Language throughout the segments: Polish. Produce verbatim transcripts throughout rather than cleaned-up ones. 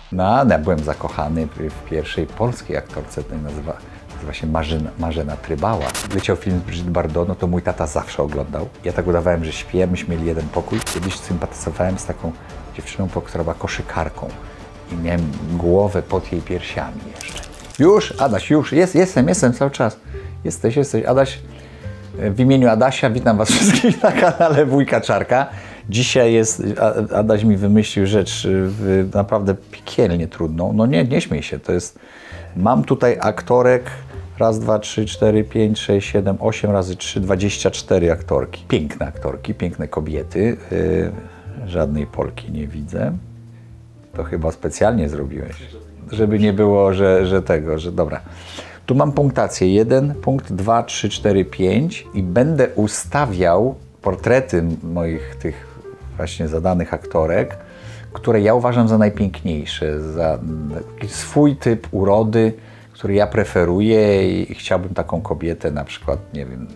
No, ja byłem zakochany w pierwszej polskiej aktorce, to nazywa, nazywa się Marzena, Marzena Trybała. Leciał film z Brigitte Bardot, no to mój tata zawsze oglądał. Ja tak udawałem, że śpię, myśmy mieli jeden pokój. Kiedyś sympatyzowałem z taką dziewczyną, która była koszykarką i miałem głowę pod jej piersiami jeszcze. Już, Adaś, już, jest, jestem, jestem cały czas. Jesteś, jesteś, Adaś. W imieniu Adasia witam was wszystkich na kanale Wujka Czarka. Dzisiaj jest, Adaś mi wymyślił rzecz naprawdę piekielnie trudną. No nie, nie śmiej się, to jest, mam tutaj aktorek, raz, dwa, trzy, cztery, pięć, sześć, siedem, osiem razy trzy, dwadzieścia cztery aktorki. Piękne aktorki, piękne kobiety, yy, żadnej Polki nie widzę. To chyba specjalnie zrobiłeś, żeby nie było, że, że tego, że dobra. Tu mam punktację jeden, punkt, dwa, trzy, cztery, pięć i będę ustawiał portrety moich tych właśnie zadanych aktorek, które ja uważam za najpiękniejsze, za swój typ urody, który ja preferuję i chciałbym taką kobietę na przykład, nie wiem,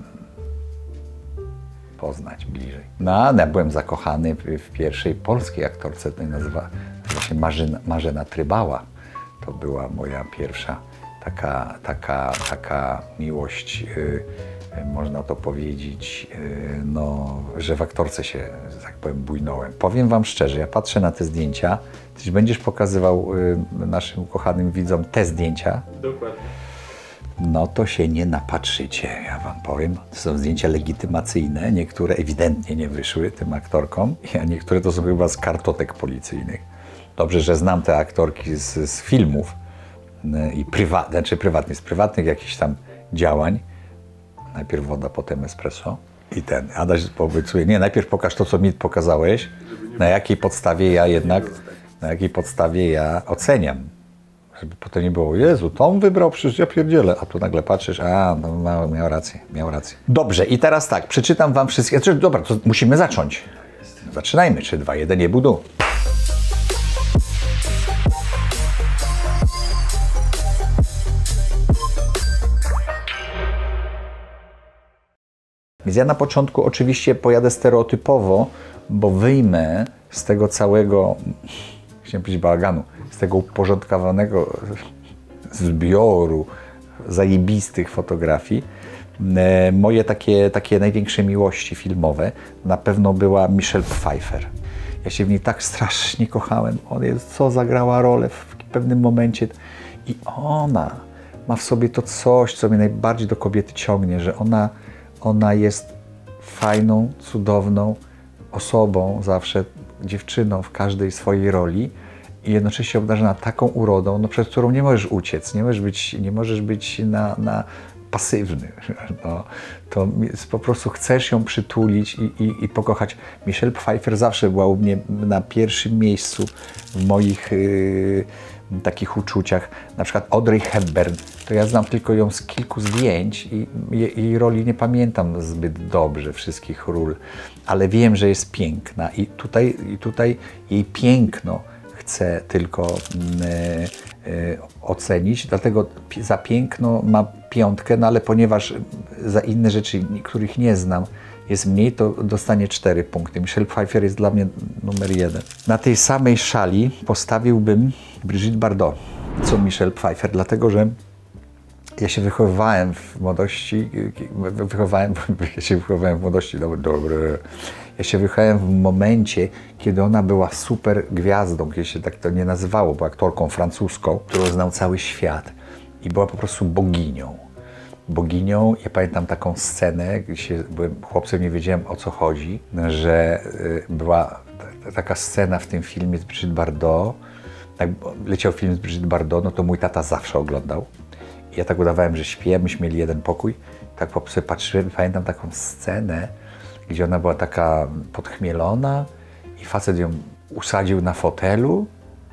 poznać bliżej. No, ja byłem zakochany w pierwszej polskiej aktorce, to nazywa, nazywa się Marzena, Marzena Trybała. To była moja pierwsza taka, taka, taka miłość, yy, można to powiedzieć, yy, no, że w aktorce się, tak powiem, bujnąłem. Powiem wam szczerze, ja patrzę na te zdjęcia, ty będziesz pokazywał yy, naszym ukochanym widzom te zdjęcia. Dokładnie. No to się nie napatrzycie, ja wam powiem. To są zdjęcia legitymacyjne, niektóre ewidentnie nie wyszły tym aktorkom, a niektóre to są chyba z kartotek policyjnych. Dobrze, że znam te aktorki z, z filmów i prywatnych, znaczy prywatnych, z prywatnych jakichś tam działań. Najpierw woda, potem espresso i ten. Adaś obiecuje, nie, najpierw pokaż to, co mi pokazałeś, na jakiej podstawie ja jednak, na jakiej podstawie ja oceniam. Żeby potem nie było, Jezu, to on wybrał, przecież ja pierdzielę, a tu nagle patrzysz, a, no, miał, miał rację, miał rację. Dobrze, i teraz tak, przeczytam wam wszystkie, znaczy, dobra, to musimy zacząć. Zaczynajmy, trzy, dwa, jeden, nie budu. Więc ja na początku oczywiście pojadę stereotypowo, bo wyjmę z tego całego, chciałem powiedzieć bałaganu, z tego uporządkowanego zbioru zajebistych fotografii e, moje takie, takie największe miłości filmowe. Na pewno była Michelle Pfeiffer. Ja się w niej tak strasznie kochałem. On jest, co zagrała rolę w pewnym momencie. I ona ma w sobie to coś, co mnie najbardziej do kobiety ciągnie, że ona Ona jest fajną, cudowną osobą, zawsze dziewczyną w każdej swojej roli i jednocześnie obdarzona taką urodą, no, przed którą nie możesz uciec, nie możesz być, nie możesz być na, na pasywny. No, to po prostu chcesz ją przytulić i, i, i pokochać. Michelle Pfeiffer zawsze była u mnie na pierwszym miejscu w moich yy, takich uczuciach. Na przykład Audrey Hepburn, to ja znam tylko ją z kilku zdjęć i jej, jej roli nie pamiętam zbyt dobrze, wszystkich ról, ale wiem, że jest piękna i tutaj, i tutaj jej piękno chcę tylko e, e, ocenić, dlatego za piękno ma piątkę, no ale ponieważ za inne rzeczy, których nie znam, jest mniej, to dostanie cztery punkty. Michelle Pfeiffer jest dla mnie numer jeden. Na tej samej szali postawiłbym Brigitte Bardot, co Michelle Pfeiffer, dlatego że ja się wychowywałem w młodości, wychowałem, ja się wychowałem w młodości, dobre, dobre. Ja się wychowałem w momencie, kiedy ona była super gwiazdą, kiedy się tak to nie nazywało, była aktorką francuską, którą znał cały świat i była po prostu boginią. Boginią. Ja pamiętam taką scenę, gdzie się, byłem chłopcem, nie wiedziałem, o co chodzi, że była taka scena w tym filmie z Brigitte Bardot. Jak leciał film z Brigitte Bardot, no to mój tata zawsze oglądał. I ja tak udawałem, że śpię, myśmy mieli jeden pokój. Tak sobie patrzyłem i pamiętam taką scenę, gdzie ona była taka podchmielona i facet ją usadził na fotelu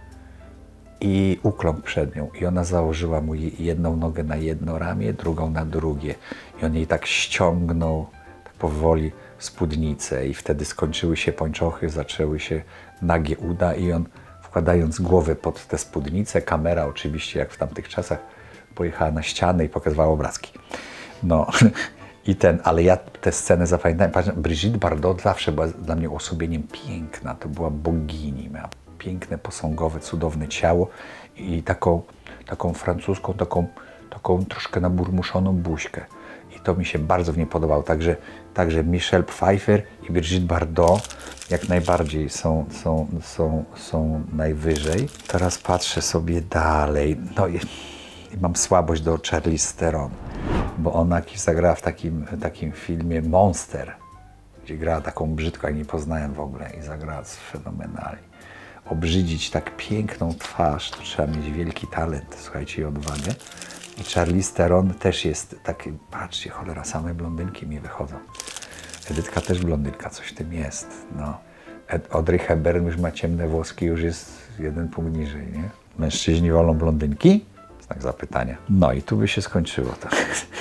i ukląkł przed nią. I ona założyła mu jedną nogę na jedno ramię, drugą na drugie. I on jej tak ściągnął, tak powoli, spódnicę. I wtedy skończyły się pończochy, zaczęły się nagie uda i on, wkładając głowę pod tę spódnicę, kamera oczywiście, jak w tamtych czasach, pojechała na ścianę i pokazywała obrazki. No i ten, ale ja tę scenę zapamiętałem. Brigitte Bardot zawsze była dla mnie uosobieniem piękna. To była bogini, miała piękne, posągowe, cudowne ciało i taką, taką francuską, taką, taką troszkę naburmuszoną buźkę. I to mi się bardzo w niej podobało. Także, także Michelle Pfeiffer i Brigitte Bardot jak najbardziej są, są, są, są najwyżej. Teraz patrzę sobie dalej. No i, i mam słabość do Charlize Theron, bo ona zagrała w takim, takim filmie Monster, gdzie grała taką brzydką, jak nie poznałem w ogóle, i zagrała fenomenalnie. Obrzydzić tak piękną twarz, to trzeba mieć wielki talent, słuchajcie, i odwagę. I Charlize Theron też jest taki, patrzcie, cholera, same blondynki mi wychodzą. Edytka też blondynka, coś w tym jest. No. Audrey Hepburn już ma ciemne włoski, już jest jeden punkt niżej, nie? Mężczyźni wolą blondynki? Znak zapytania. No i tu by się skończyło to.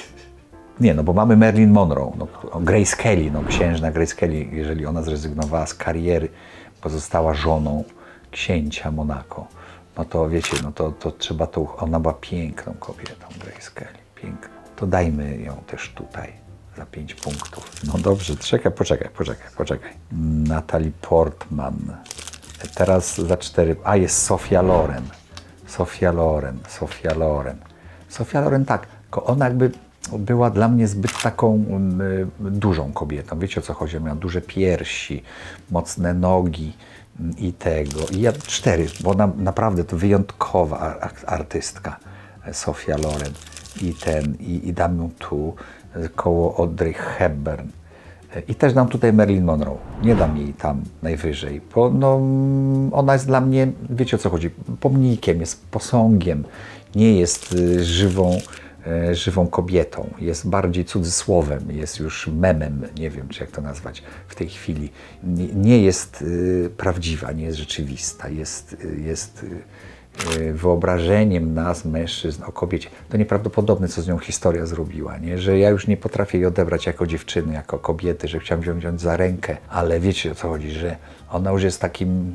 Nie, no bo mamy Marilyn Monroe, no, Grace Kelly, no księżna Grace Kelly, jeżeli ona zrezygnowała z kariery, bo została żoną księcia Monako, no to wiecie, no to, to trzeba to, ona była piękną kobietą, Grace Kelly, piękną. To dajmy ją też tutaj za pięć punktów. No dobrze, czekaj, poczekaj, poczekaj, poczekaj. Natalie Portman. Teraz za cztery, a jest Sophia Loren. Sophia Loren, Sophia Loren. Sophia Loren tak, ona jakby była dla mnie zbyt taką y, dużą kobietą. Wiecie, o co chodzi? Miała duże piersi, mocne nogi i tego. I ja cztery, bo ona naprawdę to wyjątkowa ar artystka, Sophia Loren. I ten, i, i dam ją tu koło Audrey Hepburn. I też dam tutaj Marilyn Monroe. Nie dam jej tam najwyżej, bo no, ona jest dla mnie, wiecie, o co chodzi, pomnikiem, jest posągiem, nie jest y, żywą żywą kobietą, jest bardziej cudzysłowem, jest już memem, nie wiem, czy jak to nazwać w tej chwili. Nie, nie jest y, prawdziwa, nie jest rzeczywista, jest, y, jest y, wyobrażeniem nas, mężczyzn, o kobiecie. To nieprawdopodobne, co z nią historia zrobiła, nie? Że ja już nie potrafię jej odebrać jako dziewczyny, jako kobiety, że chciałem ją wziąć za rękę, ale wiecie, o co chodzi, że ona już jest takim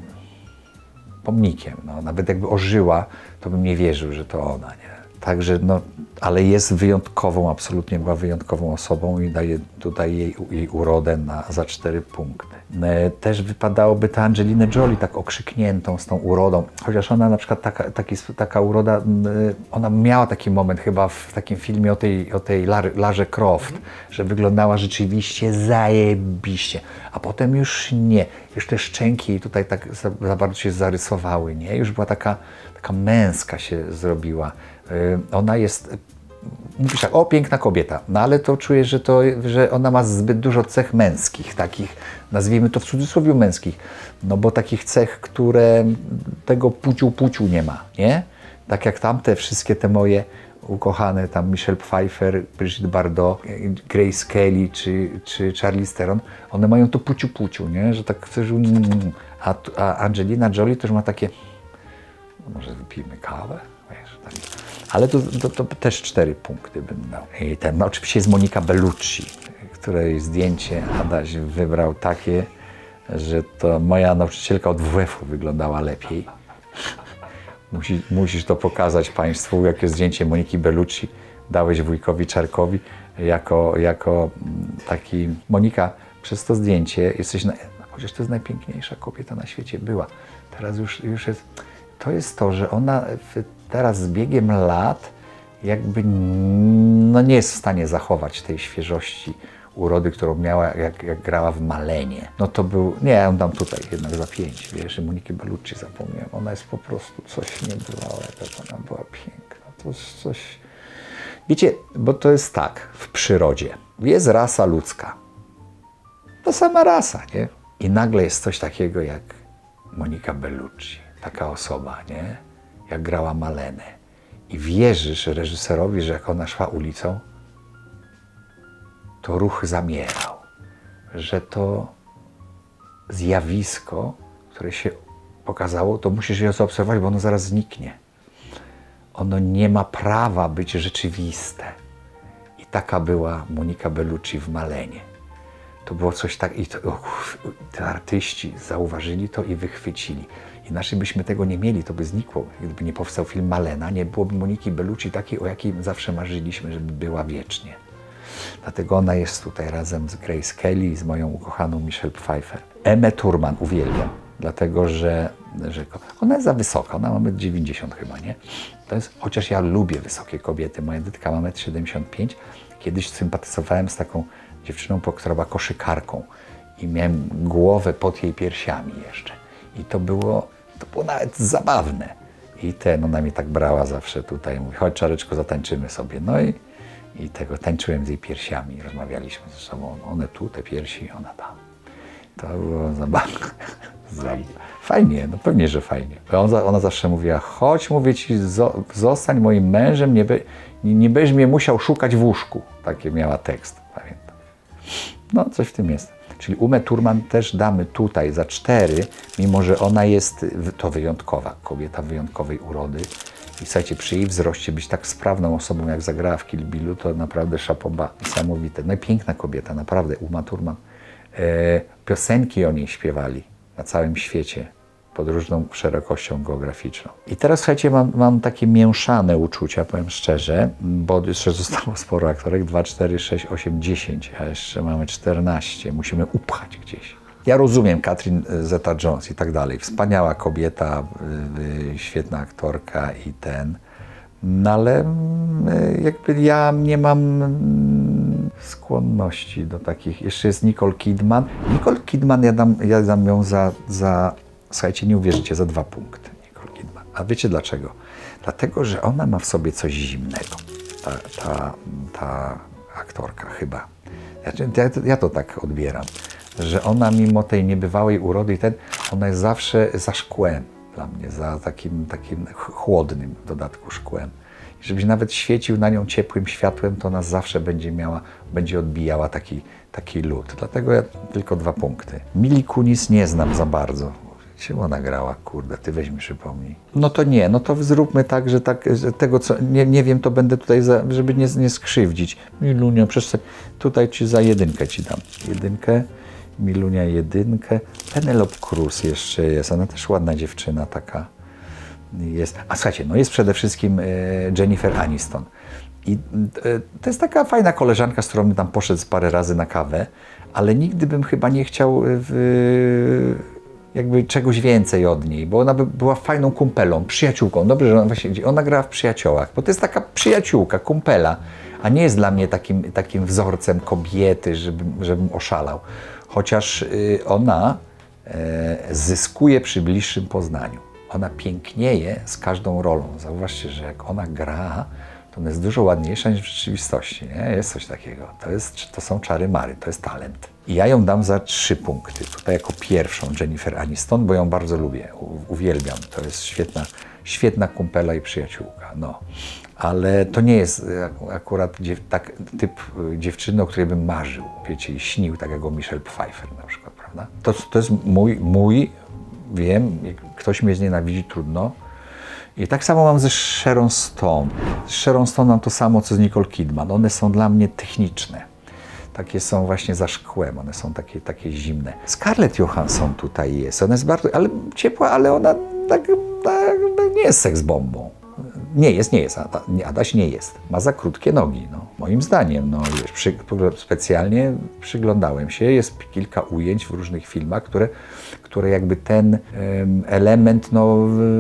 pomnikiem, no. Nawet jakby ożyła, to bym nie wierzył, że to ona, nie? Także, no, ale jest wyjątkową, absolutnie była wyjątkową osobą i daje tutaj jej, jej urodę na, za cztery punkty. Też wypadałoby ta Angelina Jolie tak okrzykniętą z tą urodą, chociaż ona na przykład taka, taki, taka uroda, ona miała taki moment chyba w takim filmie o tej, o tej Larze Croft, że wyglądała rzeczywiście zajebiście, a potem już nie, już te szczęki tutaj tak za, za bardzo się zarysowały, nie? Już była taka, taka męska się zrobiła. Ona jest, mówisz tak, o, piękna kobieta, no ale to czuję, że, to, że ona ma zbyt dużo cech męskich, takich, nazwijmy to w cudzysłowie męskich, no bo takich cech, które tego puciu puciu nie ma, nie? Tak jak tamte, wszystkie te moje ukochane, tam Michelle Pfeiffer, Brigitte Bardot, Grace Kelly czy, czy Charlize Theron, one mają to puciu puciu, nie? Że tak chcesz, a, a Angelina Jolie też ma takie, no może wypijmy kawę? Wiesz, tak. Ale to, to, to też cztery punkty bym dał. I ten, no oczywiście jest Monica Bellucci, której zdjęcie Adaś wybrał takie, że to moja nauczycielka od W F-u wyglądała lepiej. Musi, musisz to pokazać Państwu, jakie zdjęcie Moniki Bellucci dałeś wujkowi Czarkowi jako, jako taki... Monika, przez to zdjęcie jesteś, na, chociaż to jest najpiękniejsza kobieta na świecie, była. Teraz już, już jest... To jest to, że ona teraz z biegiem lat jakby no nie jest w stanie zachować tej świeżości urody, którą miała, jak, jak grała w Malenie. No to był, nie, ja ją dam tutaj jednak za pięć, wiesz, Moniki Bellucci zapomniałem. Ona jest po prostu coś niebywałego, ona była piękna. To jest coś... Wiecie, bo to jest tak w przyrodzie. Jest rasa ludzka. To sama rasa, nie? I nagle jest coś takiego jak Monika Bellucci. Taka osoba, nie? Jak grała Malenę. I wierzysz reżyserowi, że jak ona szła ulicą, to ruch zamierał. Że to zjawisko, które się pokazało, to musisz je zaobserwować, bo ono zaraz zniknie. Ono nie ma prawa być rzeczywiste. I taka była Monika Bellucci w Malenie. To było coś tak, i to, uff, te artyści zauważyli to i wychwycili. Inaczej byśmy tego nie mieli, to by znikło. Gdyby nie powstał film Malena, nie byłoby Moniki Bellucci takiej, o jakiej zawsze marzyliśmy, żeby była wiecznie. Dlatego ona jest tutaj razem z Grace Kelly i z moją ukochaną Michelle Pfeiffer. Emmę Thurman uwielbiam. dlatego że, że ona jest za wysoka, ona ma metr dziewięćdziesiąt chyba, nie? To jest, chociaż ja lubię wysokie kobiety, moja Edytka ma metr siedemdziesiąt pięć. Kiedyś sympatyzowałem z taką dziewczyną, która była koszykarką i miałem głowę pod jej piersiami jeszcze. I to było, to było nawet zabawne. I ten, ona mnie tak brała zawsze tutaj, mówi, chodź Czareczko, zatańczymy sobie. No i, i tego, tańczyłem z jej piersiami, rozmawialiśmy ze sobą, one tu, te piersi, ona tam. To było zabawne. Fajnie, no pewnie, że fajnie. Ona, ona zawsze mówiła, chodź, mówię ci, zo, zostań moim mężem, nie, be, nie, nie będziesz mnie musiał szukać w łóżku. Takie miała tekst, pamiętam. No, coś w tym jest. Czyli Umę Thurman też damy tutaj za cztery, mimo że ona jest to wyjątkowa, kobieta wyjątkowej urody. I słuchajcie, przy jej wzroście być tak sprawną osobą, jak zagrała w Kill Billu, to naprawdę szapoba, niesamowite. No i piękna kobieta, naprawdę, Uma Thurman. E, piosenki o niej śpiewali na całym świecie, pod różną szerokością geograficzną. I teraz, słuchajcie, mam, mam takie mięszane uczucia, powiem szczerze, bo jeszcze zostało sporo aktorek, dwa, cztery, sześć, osiem, dziesięć, a jeszcze mamy czternaście, musimy upchać gdzieś. Ja rozumiem Catherine Zeta-Jones i tak dalej, wspaniała kobieta, yy, świetna aktorka i ten, no ale yy, jakby ja nie mam yy, skłonności do takich. Jeszcze jest Nicole Kidman. Nicole Kidman, ja dam, ja dam ją za, za słuchajcie, nie uwierzycie, za dwa punkty Nicole Kidman. A wiecie dlaczego? Dlatego, że ona ma w sobie coś zimnego, ta, ta, ta aktorka chyba. Ja, ja, ja to tak odbieram, że ona mimo tej niebywałej urody i ten, ona jest zawsze za szkłem dla mnie, za takim, takim chłodnym w dodatku szkłem. I żebyś nawet świecił na nią ciepłym światłem, to ona zawsze będzie miała, będzie odbijała taki, taki lód. Dlatego ja tylko dwa punkty. Mili Kunis nie znam za bardzo. Czym ona grała? Kurde, ty weź mi przypomnij. No to nie, no to zróbmy tak, że, tak, że tego, co nie, nie wiem, to będę tutaj, za, żeby nie, nie skrzywdzić. Milunia, przecież tutaj ci za jedynkę ci dam. Jedynkę, Milunia jedynkę. Penelope Cruz jeszcze jest, ona też ładna dziewczyna taka jest. A słuchajcie, no jest przede wszystkim e, Jennifer Aniston. I e, to jest taka fajna koleżanka, z którą bym tam poszedł parę razy na kawę, ale nigdy bym chyba nie chciał w, jakby czegoś więcej od niej, bo ona by była fajną kumpelą, przyjaciółką. Dobrze, że ona właśnie, ona grała w Przyjaciołach, bo to jest taka przyjaciółka, kumpela, a nie jest dla mnie takim, takim wzorcem kobiety, żebym, żebym oszalał. Chociaż ona e, zyskuje przy bliższym poznaniu. Ona pięknieje z każdą rolą. Zauważcie, że jak ona gra, to ona jest dużo ładniejsza niż w rzeczywistości. Nie? Jest coś takiego. To, jest, to są czary mary, to jest talent. I ja ją dam za trzy punkty. Tutaj jako pierwszą Jennifer Aniston, bo ją bardzo lubię, u, uwielbiam. To jest świetna, świetna kumpela i przyjaciółka. No. Ale to nie jest akurat dziew, tak, typ dziewczyny, o której bym marzył, wiecie, i śnił, tak jak o Michelle Pfeiffer na przykład, prawda? To, to jest mój, mój, wiem, ktoś mnie znienawidzi, trudno. I tak samo mam ze Sharon Stone. Z Sharon Stone mam to samo, co z Nicole Kidman. One są dla mnie techniczne. Takie są właśnie za szkłem, one są takie, takie zimne. Scarlett Johansson tutaj jest, ona jest bardzo ale ciepła, ale ona tak, tak nie jest seksbombą. Nie jest, nie jest, Adaś nie jest. Ma za krótkie nogi, no. Moim zdaniem. No, wiesz, przy, specjalnie przyglądałem się, jest kilka ujęć w różnych filmach, które, które jakby ten um, element no,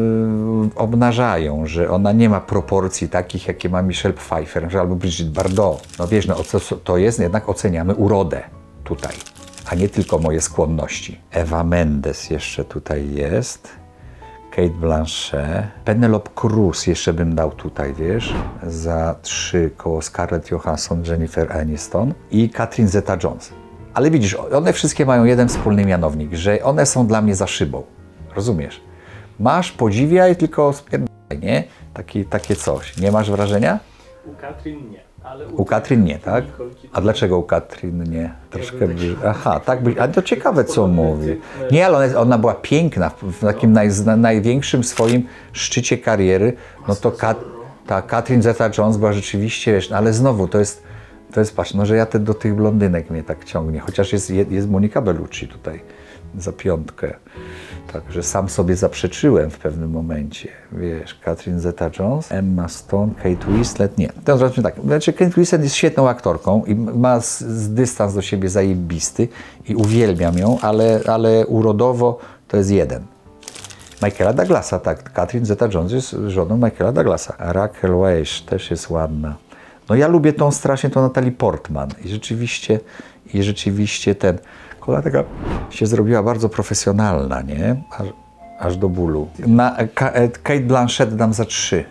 um, obnażają, że ona nie ma proporcji takich, jakie ma Michelle Pfeiffer albo Brigitte Bardot. No wiesz, no, to, to jest, jednak oceniamy urodę tutaj, a nie tylko moje skłonności. Eva Mendes jeszcze tutaj jest. Cate Blanchett, Penelope Cruz jeszcze bym dał tutaj, wiesz, za trzy koło Scarlett Johansson, Jennifer Aniston i Catherine Zeta-Jones. Ale widzisz, one wszystkie mają jeden wspólny mianownik, że one są dla mnie za szybą, rozumiesz? Masz, podziwiaj, tylko spierdaj, nie? Taki, takie coś. Nie masz wrażenia? U Katrin nie. Ale u, u Katrin nie, tak? A dlaczego u Katrin nie? Troszkę by... Aha, tak by... Ale to ciekawe, co mówi. Nie, ale ona, ona była piękna w takim naj, największym swoim szczycie kariery. No to Kat, ta Catherine Zeta-Jones była rzeczywiście, wiesz, no ale znowu to jest, to jest, patrz, no że ja te, do tych blondynek mnie tak ciągnie. Chociaż jest, jest Monica Bellucci tutaj za piątkę. Także sam sobie zaprzeczyłem w pewnym momencie. Wiesz, Catherine Zeta-Jones, Emma Stone, Kate Winslet, nie. To znaczy tak, znaczy Kate Winslet jest świetną aktorką i ma z, z dystans do siebie zajebisty i uwielbiam ją, ale, ale urodowo To jest jeden. Michaela Douglasa, tak. Catherine Zeta-Jones jest żoną Michaela Douglasa. Raquel Weisz też jest ładna. No ja lubię tą strasznie, tą Natalie Portman. I rzeczywiście, i rzeczywiście ten... Kola taka się zrobiła bardzo profesjonalna, nie? Aż, aż do bólu. Na Kate Blanchett dam za trzy.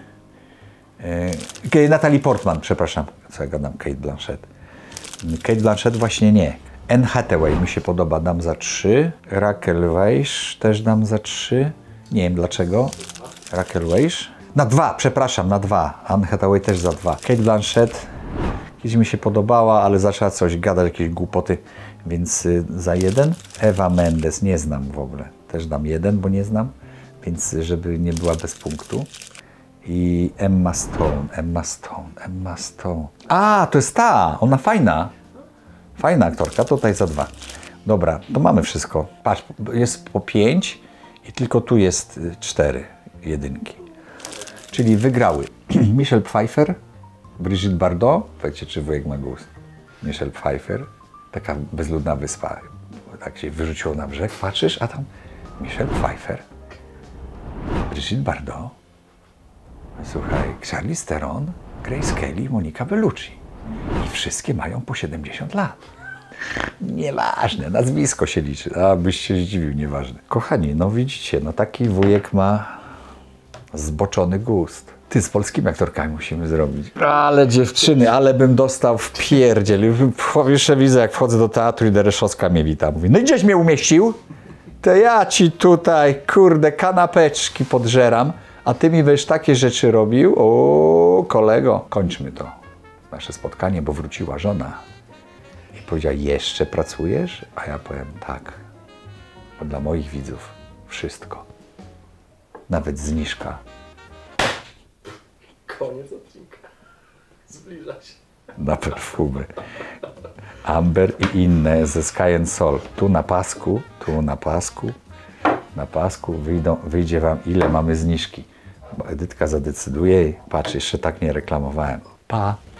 Yy, Natalie Portman, przepraszam. Co ja gadam? Kate Blanchett. Kate Blanchett właśnie nie. Anne Hathaway mi się podoba, dam za trzy. Raquel Weisz też dam za trzy. Nie wiem dlaczego. Raquel Weisz. Na dwa, przepraszam, na dwa. Anne Hathaway też za dwa. Kate Blanchett kiedyś mi się podobała, ale zaczęła coś gadać, jakieś głupoty, więc y, za jeden. Eva Mendes nie znam w ogóle. Też dam jeden, bo nie znam, więc żeby nie była bez punktu. I Emma Stone, Emma Stone, Emma Stone. A, to jest ta, ona fajna. Fajna aktorka, tutaj za dwa. Dobra, to mamy wszystko. Patrz, jest po pięć i tylko tu jest cztery jedynki. Czyli wygrały Michelle Pfeiffer, Brigitte Bardot, wiecie, czy wujek ma gust. Michelle Pfeiffer, taka bezludna wyspa. Tak się wyrzuciło na brzeg, patrzysz, a tam Michelle Pfeiffer, Brigitte Bardot, słuchaj, Charlize Theron, Grace Kelly, Monica Bellucci. I wszystkie mają po siedemdziesiąt lat. Nieważne, nazwisko się liczy. A byś się zdziwił, nieważne. Kochani, no widzicie, no taki wujek ma zboczony gust. Ty, z polskimi aktorkami musimy zrobić. Ale dziewczyny, ale bym dostał w pierdziel. Jeszcze widzę, jak wchodzę do teatru i Dereszowska mnie wita. Mówi, no i gdzieś mnie umieścił? To ja ci tutaj, kurde, kanapeczki podżeram, a ty mi będziesz takie rzeczy robił? O, kolego, kończmy to. Nasze spotkanie, bo wróciła żona i powiedziała, jeszcze pracujesz? A ja powiem, tak, bo dla moich widzów wszystko, nawet zniżka. Koniec odcinka. Zbliża się. Na perfumy. Amber i inne ze Sky and Soul. Tu na pasku, tu na pasku, na pasku wyjdą, wyjdzie wam, ile mamy zniżki. Bo Edytka zadecyduje i patrz, jeszcze tak nie reklamowałem. Pa!